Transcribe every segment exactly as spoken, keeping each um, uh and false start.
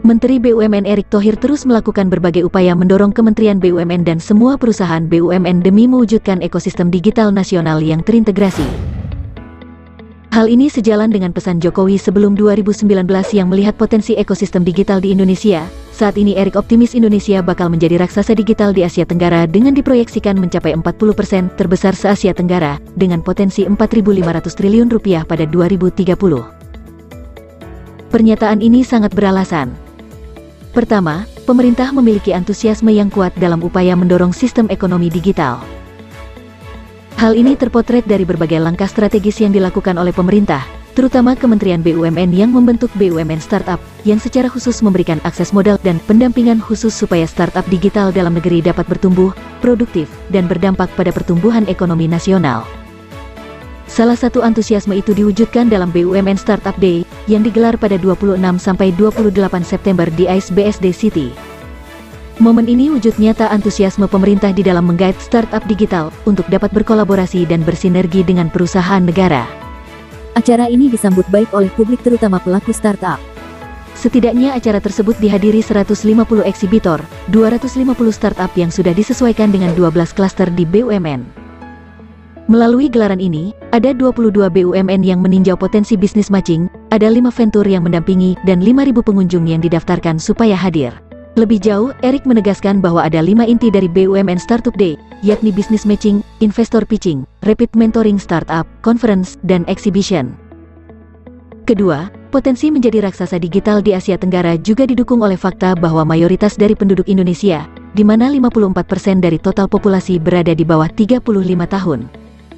Menteri B U M N Erick Thohir terus melakukan berbagai upaya mendorong Kementerian B U M N dan semua perusahaan B U M N demi mewujudkan ekosistem digital nasional yang terintegrasi. Hal ini sejalan dengan pesan Jokowi sebelum dua ribu sembilan belas yang melihat potensi ekosistem digital di Indonesia. Saat ini Erick optimis Indonesia bakal menjadi raksasa digital di Asia Tenggara dengan diproyeksikan mencapai empat puluh persen terbesar se-Asia Tenggara dengan potensi empat ribu lima ratus triliun rupiah pada dua ribu tiga puluh. Pernyataan ini sangat beralasan. Pertama, pemerintah memiliki antusiasme yang kuat dalam upaya mendorong sistem ekonomi digital. Hal ini terpotret dari berbagai langkah strategis yang dilakukan oleh pemerintah, terutama Kementerian B U M N yang membentuk B U M N Startup, yang secara khusus memberikan akses modal dan pendampingan khusus supaya startup digital dalam negeri dapat bertumbuh, produktif, dan berdampak pada pertumbuhan ekonomi nasional. Salah satu antusiasme itu diwujudkan dalam B U M N Startup Day, yang digelar pada dua puluh enam sampai dua puluh delapan September di A I S B S D City. Momen ini wujud nyata antusiasme pemerintah di dalam menggait startup digital untuk dapat berkolaborasi dan bersinergi dengan perusahaan negara. Acara ini disambut baik oleh publik terutama pelaku startup. Setidaknya acara tersebut dihadiri seratus lima puluh eksibitor, dua ratus lima puluh startup yang sudah disesuaikan dengan dua belas klaster di B U M N. Melalui gelaran ini, ada dua puluh dua B U M N yang meninjau potensi bisnis matching, ada lima venture yang mendampingi, dan lima ribu pengunjung yang didaftarkan supaya hadir. Lebih jauh, Erick menegaskan bahwa ada lima inti dari B U M N Startup Day, yakni business matching, investor pitching, rapid mentoring startup, conference, dan exhibition. Kedua, potensi menjadi raksasa digital di Asia Tenggara juga didukung oleh fakta bahwa mayoritas dari penduduk Indonesia, di mana lima puluh empat persen dari total populasi berada di bawah tiga puluh lima tahun.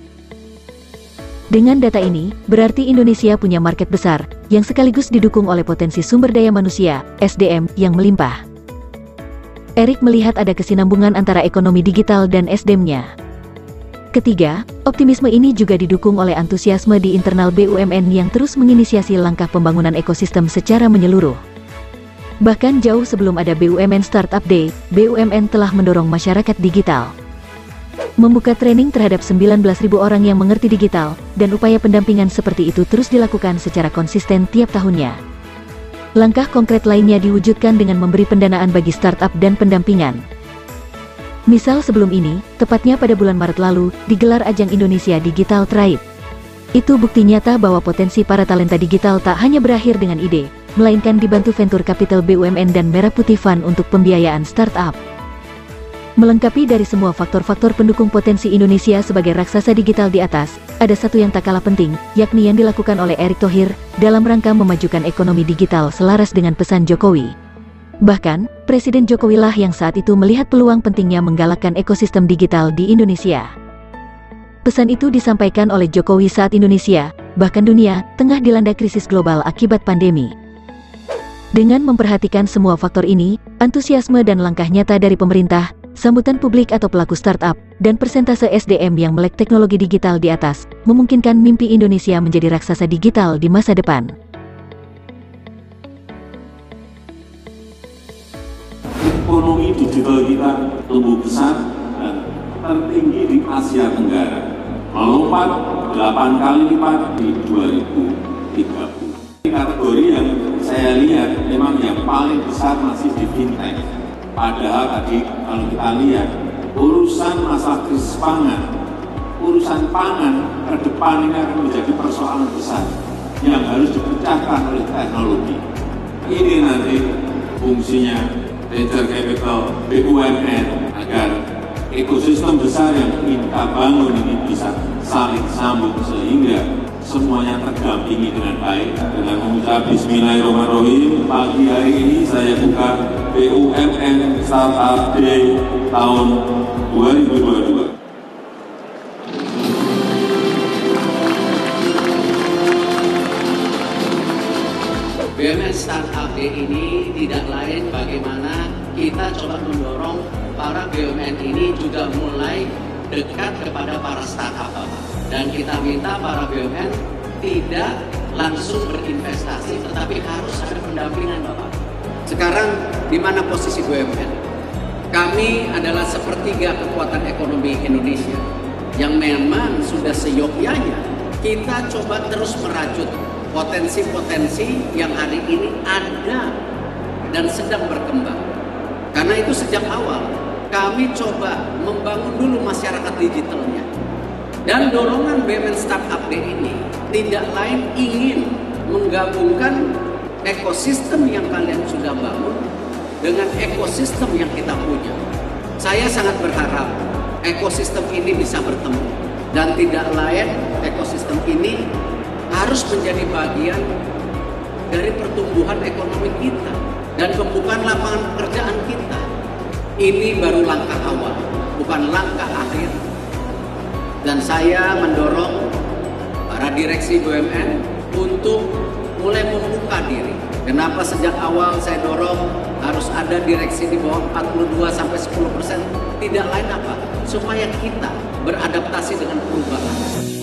Dengan data ini, berarti Indonesia punya market besar, yang sekaligus didukung oleh potensi sumber daya manusia, S D M, yang melimpah. Erick melihat ada kesinambungan antara ekonomi digital dan S D M-nya. Ketiga, optimisme ini juga didukung oleh antusiasme di internal B U M N yang terus menginisiasi langkah pembangunan ekosistem secara menyeluruh. Bahkan jauh sebelum ada B U M N Startup Day, B U M N telah mendorong masyarakat digital. Membuka training terhadap sembilan belas ribu orang yang mengerti digital, dan upaya pendampingan seperti itu terus dilakukan secara konsisten tiap tahunnya. Langkah konkret lainnya diwujudkan dengan memberi pendanaan bagi startup dan pendampingan. Misal sebelum ini, tepatnya pada bulan Maret lalu, digelar ajang Indonesia Digital Tribe. Itu bukti nyata bahwa potensi para talenta digital tak hanya berakhir dengan ide, melainkan dibantu venture capital B U M N dan Merah Putih Fund untuk pembiayaan startup. Melengkapi dari semua faktor-faktor pendukung potensi Indonesia sebagai raksasa digital di atas, ada satu yang tak kalah penting, yakni yang dilakukan oleh Erick Thohir, dalam rangka memajukan ekonomi digital selaras dengan pesan Jokowi. Bahkan, Presiden Jokowi lah yang saat itu melihat peluang pentingnya menggalakkan ekosistem digital di Indonesia. Pesan itu disampaikan oleh Jokowi saat Indonesia, bahkan dunia, tengah dilanda krisis global akibat pandemi. Dengan memperhatikan semua faktor ini, antusiasme dan langkah nyata dari pemerintah, sambutan publik atau pelaku startup, dan persentase S D M yang melek teknologi digital di atas, memungkinkan mimpi Indonesia menjadi raksasa digital di masa depan. Ekonomi digital kita tumbuh besar dan tertinggi di Asia Tenggara, melompat delapan kali lipat di dua ribu tiga puluh. Kategori yang saya lihat memang yang paling besar masih di fintech. Padahal tadi kalau kita lihat urusan masalah krisis pangan, urusan pangan ke depan ini akan menjadi persoalan besar yang harus dipecahkan oleh teknologi. Ini nanti fungsinya venture capital B U M N agar ekosistem besar yang kita bangun ini bisa saling sambung sehingga semuanya terdampingi dengan baik. Dengan mengucap Bismillahirrahmanirrahim, pagi hari ini saya buka B U M N Startup Day tahun dua ribu dua puluh dua. B U M N Startup Day ini tidak lain bagaimana kita coba mendorong para B U M N ini juga mulai dekat kepada para startup. Dan kita minta para B U M N tidak langsung berinvestasi, tetapi harus ada pendampingan, Bapak. Sekarang di mana posisi B U M N? Kami adalah sepertiga kekuatan ekonomi Indonesia yang memang sudah seyogyanya kita coba terus merajut potensi-potensi yang hari ini ada dan sedang berkembang. Karena itu sejak awal kami coba membangun dulu masyarakat digitalnya. Dan dorongan B U M N Startup Day ini tidak lain ingin menggabungkan ekosistem yang kalian sudah bangun dengan ekosistem yang kita punya. Saya sangat berharap ekosistem ini bisa bertemu. Dan tidak lain ekosistem ini harus menjadi bagian dari pertumbuhan ekonomi kita dan pembukaan lapangan pekerjaan kita. Ini baru langkah awal, bukan langkah akhir. Dan saya mendorong para direksi B U M N untuk mulai membuka diri. Kenapa sejak awal saya dorong harus ada direksi di bawah empat puluh dua sampai sepuluh persen? Tidak lain apa? Supaya kita beradaptasi dengan perubahan.